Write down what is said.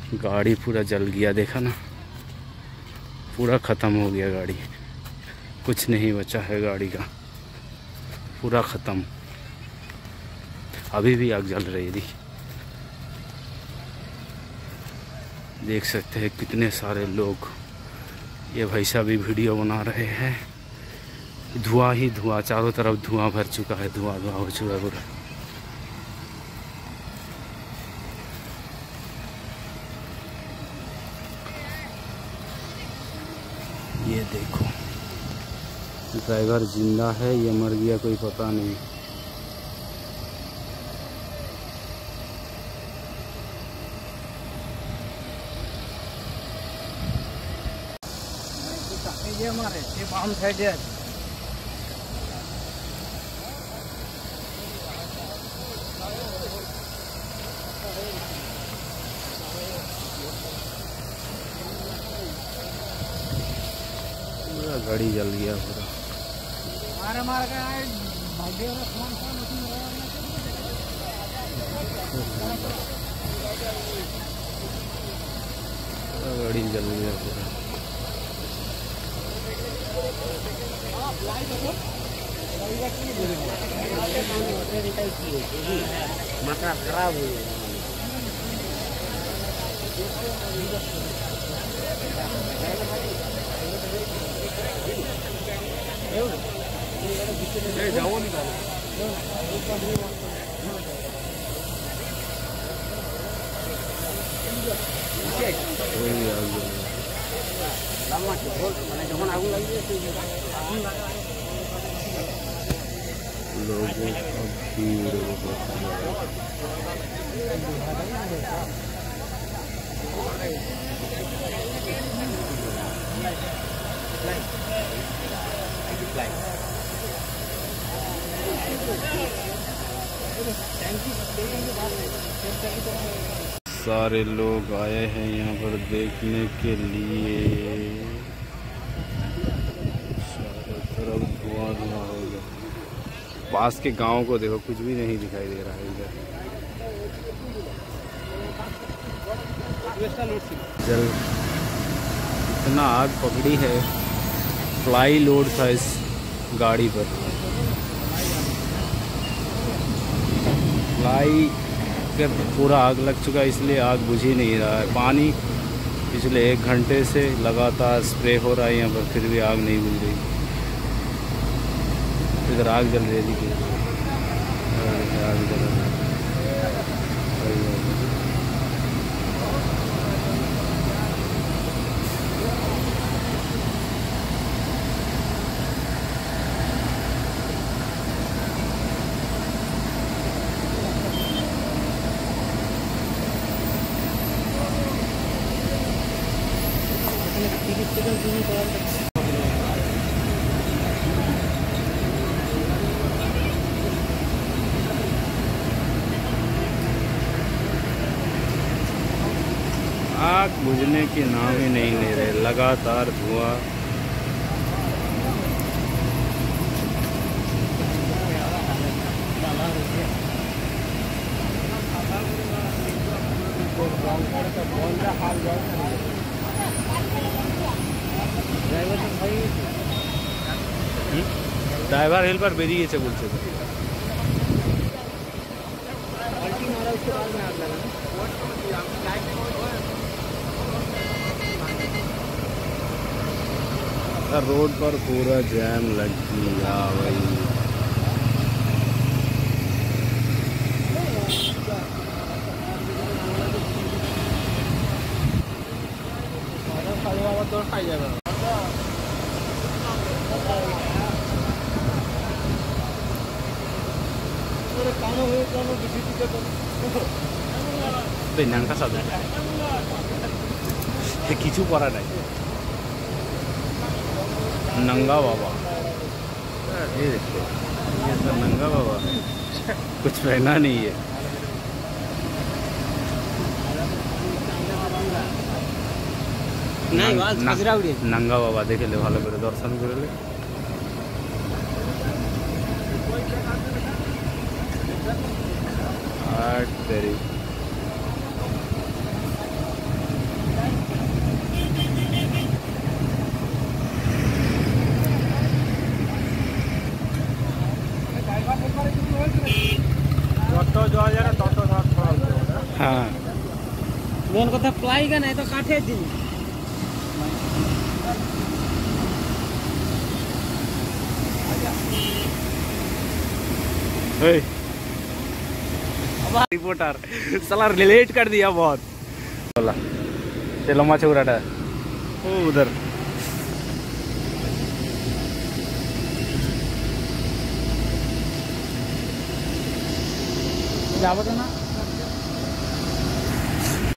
गाड़ी पूरा जल गया, देखा ना, पूरा ख़त्म हो गया गाड़ी, कुछ नहीं बचा है गाड़ी का, पूरा ख़त्म। अभी भी आग जल रही थी, देख सकते हैं कितने सारे लोग। ये भाई साहब भी वीडियो बना रहे हैं। धुआं ही धुआं, चारों तरफ धुआं भर चुका है, धुआं धुआं हो चुका है पूरा। ये देखो, ड्राइवर जिंदा है, ये मर गया कोई पता नहीं। ये हमारे ये बाम साइड है। पूरा गाड़ी जल गया पूरा। मारे मार के आए भागे और कौन कौन उसमें गाड़ी जल गया पूरा। माथा खराब हुई। लोगों का भीड़ सारे लोग आए हैं यहाँ पर देखने के लिए। चारों तरफ धुआं धुआं हो गया। पास के गांव को देखो, कुछ भी नहीं दिखाई दे रहा है इधर। जल इतना आग पकड़ी है, फ्लाई लोड था इस गाड़ी पर। फ्लाई पर पूरा आग लग चुका है, इसलिए आग बुझ ही नहीं रहा है। पानी पिछले 1 घंटे से लगातार स्प्रे हो रहा है यहाँ पर, फिर भी आग नहीं बुझ रही। इधर आग जल रही थी, आग जल रही। आग बुझने के नाम ही नहीं ले रहे, लगातार धुआं। ड्राइवर हेल्पर बेरिए बोलते थे। रोड पर पूरा जैम लग गया भाई। नंगा सब किचू पड़ा नहीं, नंगा बाबा। ये देखो, ये सब नंगा बाबा, कुछ पहना नहीं है। नंगा बाबा देखे ले, भालो करे दर्शन करे ले। तेरी दोन कथा प्लाई का नहीं तो काटे दिन रिपोर्टर साला रिलेट कर दिया बहुत बोला चलो लम्बा चौराटा ओ उधर जावत ना